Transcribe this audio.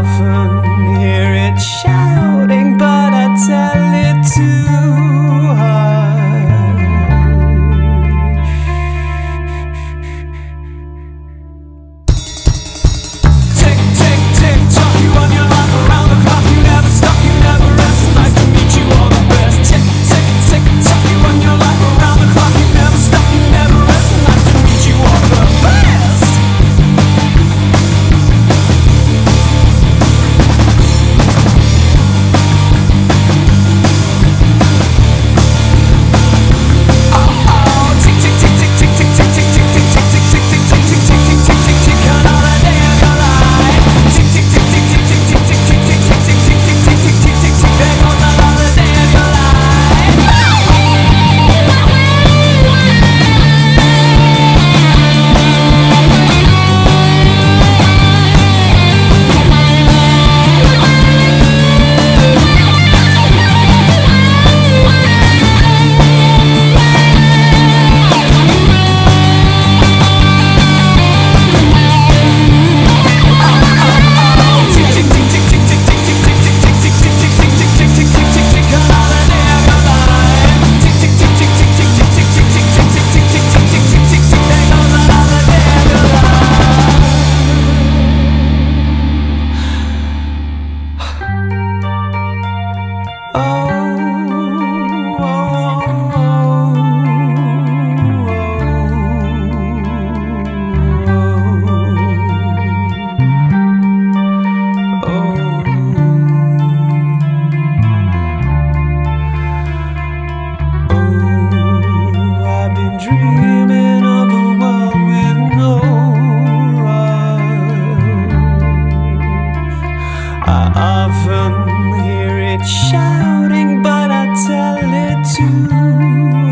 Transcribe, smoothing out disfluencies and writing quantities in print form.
often hear it shouting, but I tell it to hush. Tick, tick, tick, tock, you run your life around the clock. You never stop, you never rest. Nice to meet you, all the best. Tick, tick, tick, tock, you run your life around the clock. You never stop, you never rest. Nice to meet you, all the best. Dreaming of a world with no rush. I often hear it shouting, but I tell it to